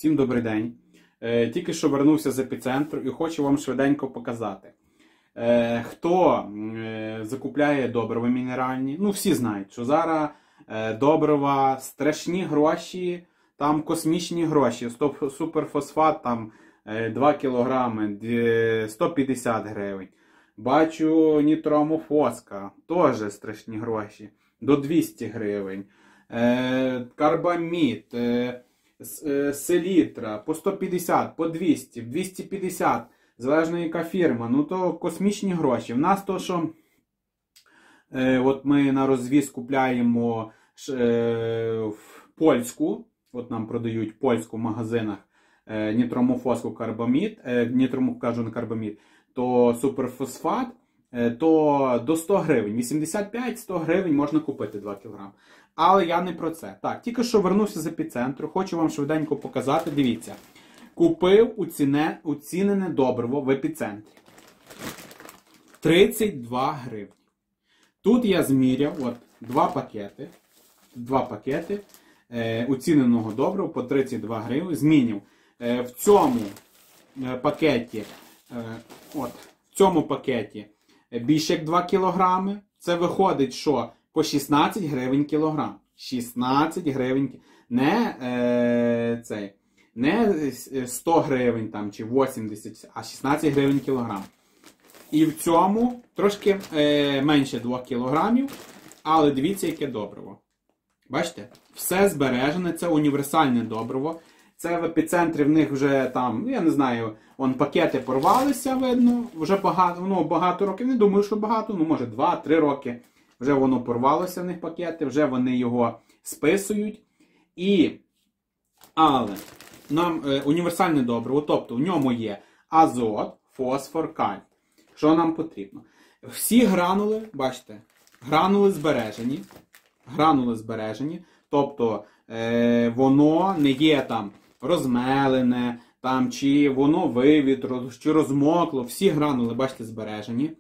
Всім добрий день. Тільки що вернувся з епіцентру і хочу вам швиденько показати. Хто закупляє добрива мінеральні, ну всі знають, що зараз добрива страшні гроші, там космічні гроші. Суперфосфат там 2 кілограми, 150 гривень. Бачу нітроамофоска, теж страшні гроші, до 200 гривень. Карбамід, селітра по 150, по 200, 250, залежно яка фірма. Ну то космічні гроші. В нас то, що от ми на розвіз купляємо в польську, от нам продають в польську в магазинах нітроамофоску, карбамід, то суперфосфат, то до 100 гривень. 85-100 гривень можна купити 2 кг. Але я не про це. Так, тільки що вернувся з епіцентру, хочу вам швиденько показати. Дивіться. Купив уцінене добриво в епіцентрі. 32 гривні. Тут я зміряв от, два пакети уціненого добрива по 32 гривні. Змінив. В цьому пакеті більше як 2 кг. Це виходить, що по 16 гривень кілограм. 16 гривень. Не 100 гривень там, чи 80, а 16 гривень кілограм. І в цьому трошки менше 2 кілограмів, але дивіться, яке добриво. Бачите? Все збережене, це універсальне добриво. Це в епіцентрі в них вже там, я не знаю, пакети порвалися, видно, вже багато років. Не думаю, що багато, може 2-3 роки. Вже воно порвалося в них пакети, вже вони його списують. Але нам універсальне добриво, тобто в ньому є азот, фосфор, калій. Що нам потрібно? Всі гранули, бачите, гранули збережені, тобто воно не є там розмелене, там, чи воно вивітрило, чи розмокло. Всі гранули, бачите, збережені.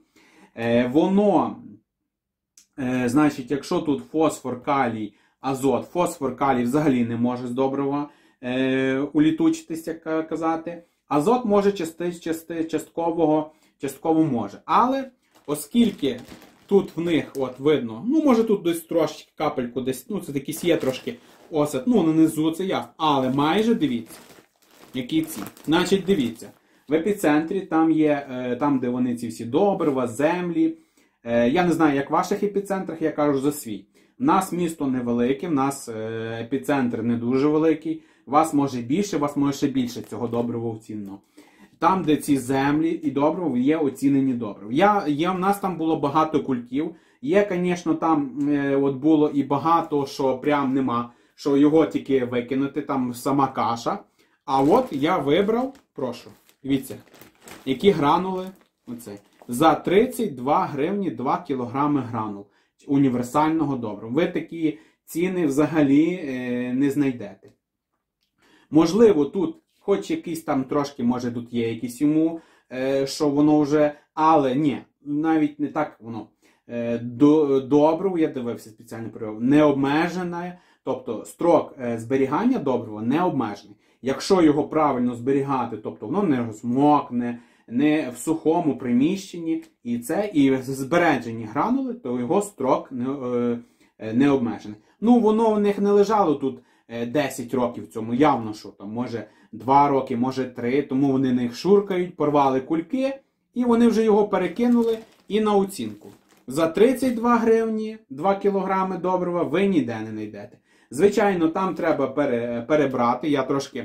Значить, якщо тут фосфор, калій, азот, фосфор, калій взагалі не може з добрива улітучитися, як казати. Азот може частково може. Але оскільки тут в них, от видно, може тут десь трошки капельку, десь, це якийсь є трошки осад, нанизу це ясно. Але майже дивіться, які ці. Значить, дивіться, в епіцентрі там є, там де вони ці всі добрива, землі. Я не знаю, як в ваших епіцентрах, я кажу за свій. У нас місто невелике, в нас епіцентр не дуже великий. У вас може більше, у вас може ще більше цього добрива оцінено. Там, де ці землі і добрива, є оцінені добрива. В нас там було багато культів. Є, звісно, там було і багато, що прям нема, що його тільки викинути, там сама каша. А от я вибрав, прошу, дивіться, які гранули, оцей. За 32 гривні 2 кілограми гранул універсального добрива. Ви такі ціни взагалі не знайдете. Можливо, тут хоч якийсь там трошки, може тут є якийсь йому, що воно вже, але ні, навіть не так воно. Добриво, я дивився спеціальний прийом, не обмежене, тобто строк зберігання добрива не обмежений. Якщо його правильно зберігати, тобто воно не розмокне, не в сухому приміщенні, і збережені гранули, то його строк не обмежений. Воно в них не лежало тут 10 років в цьому, явно, що там, може 2 роки, може 3, тому вони них шуркають, порвали кульки, і вони вже його перекинули і на оцінку. За 32 гривні 2 кілограми добрива ви ніде не знайдете. Звичайно, там треба перебрати, я трошки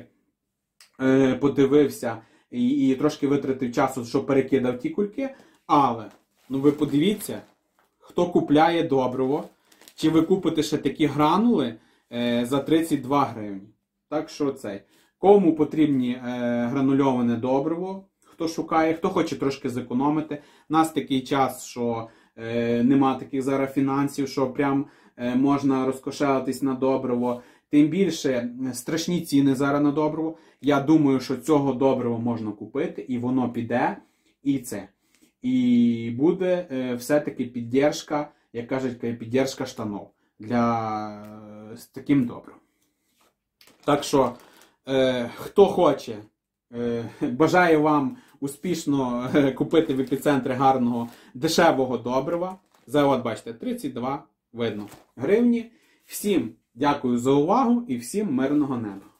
подивився, і трошки витратив часу, що перекидав ті кульки. Але, ви подивіться, хто купляє добриво, чи ви купите ще такі гранули за 32 гривні. Так що кому потрібні гранульоване добриво, хто шукає, хто хоче трошки зекономити. У нас такий час, що нема таких зараз фінансів, що прям можна розкошелитись на добриво. Тим більше страшні ціни зараз на добриво. Я думаю, що цього добрива можна купити, і воно піде, і буде все-таки підтримка, як кажуть, підтримка штанов з таким добривом. Так що Хто хоче, бажаю вам успішно купити в епіцентрі гарного дешевого добрива. За, от бачите, 32, видно, гривні. Всім дякую за увагу і всім мирного неба.